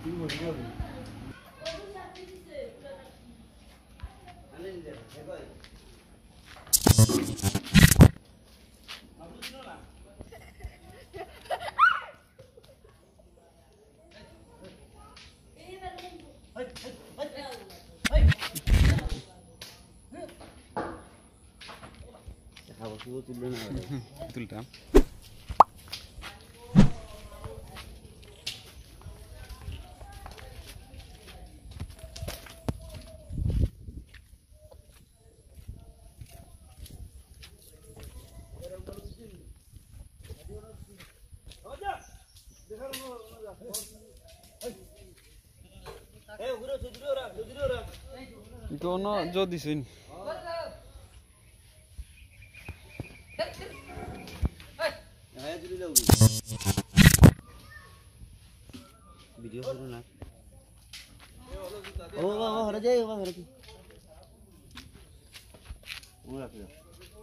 তুলতাম কোন যদি শুন ভিডিও করো না ও বাবা হরে যাই বাবা হরে কি ও রাখ দাও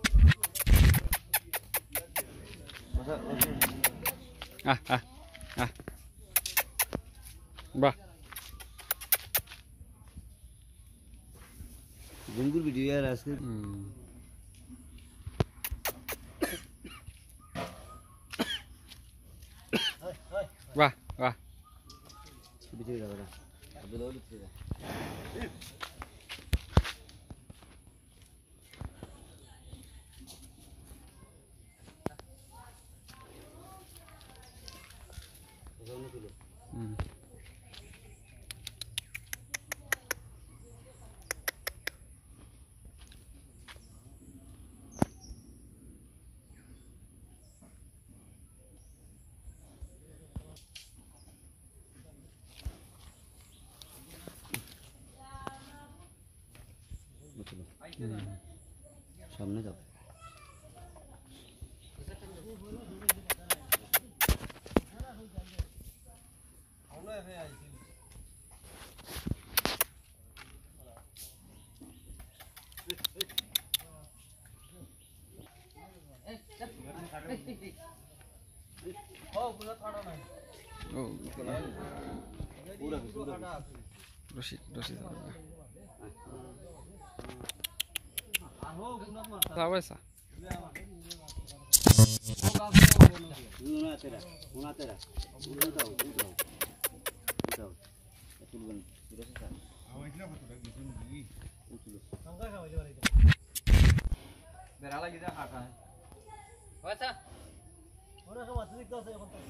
বাহ গুনগুর ভিডিও यार আজকে বাহ বাহ ভিডিও দাও না আবে দাও লিখতে দাও সামনে যাও Rashid Sabes? Una tera. Una tahu. Tulun. Sudah selesai. Berala kita kata. Wasa. Orang sama trik dah saya kontak.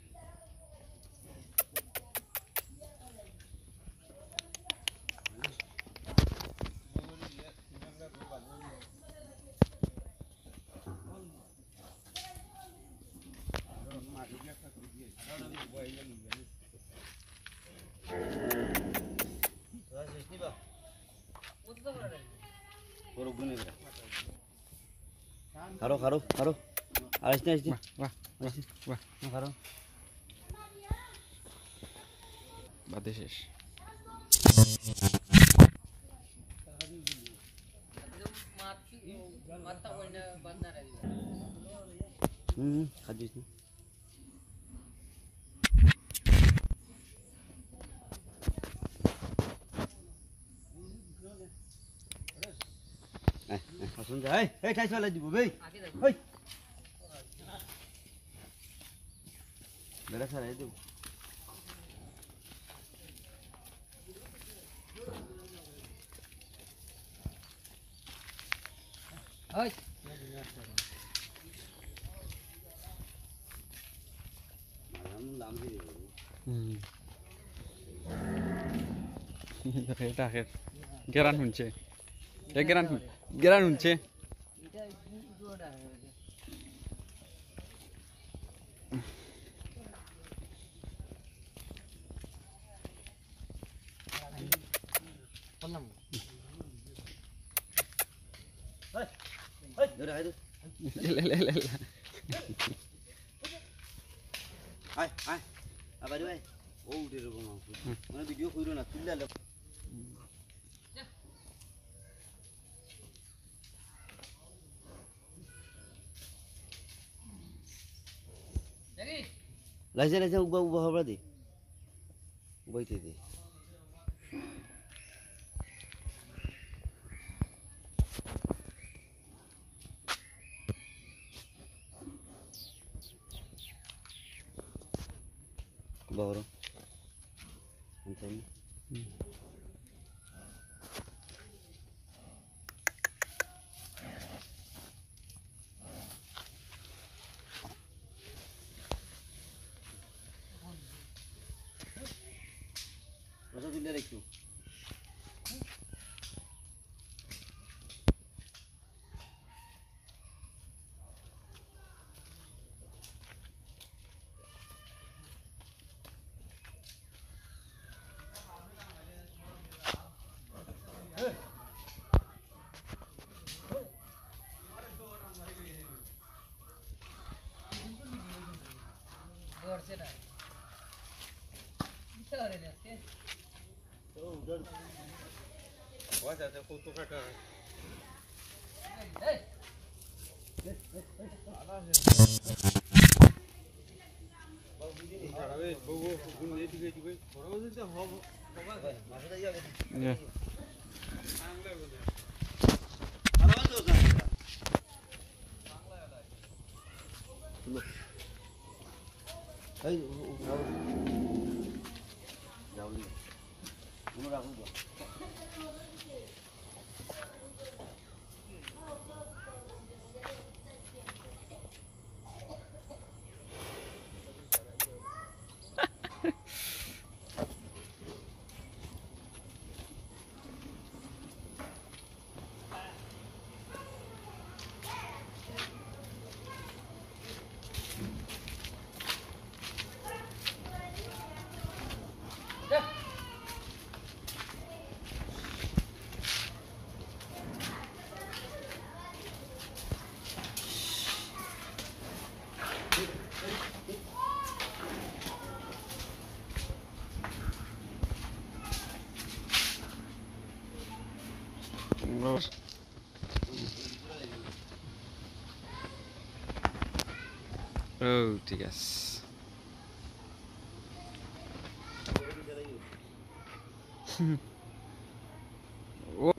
Karo. Alasnya. Wah. Karo. Bade শেষ খাদিস না শুন যা এই খাই চলে দিব ভাই ওই বেড়া ছাড়াই দেব ওই লাম দিয়ে দেব এটা আখের গেরান শুনছে গেরান শুনছে Hai. Apa dia? Oh, dia rumah aku. Mana video kau nak tulis lah. Jadi. Lajar ubah apa berarti? বইতে দে বড় আনছেন রসা তুলে একটু ধরছে না কি করে আজকে এই ইয়ে ও ঠিক আছে ও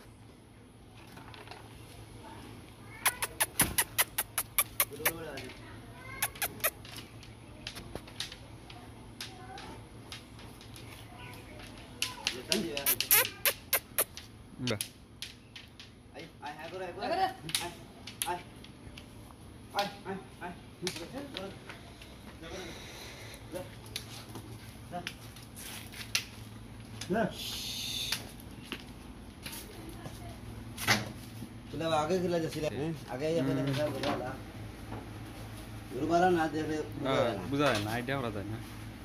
বাহ आगे खिला जैसे आगे ये पहले हिसाब बता ला गुरुवारा ना दे रे বুঝা যায় না আইডিয়া করা যায় না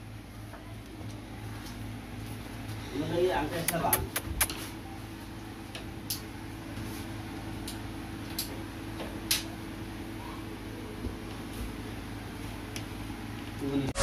मुझे ये आंखें सब आ तू नहीं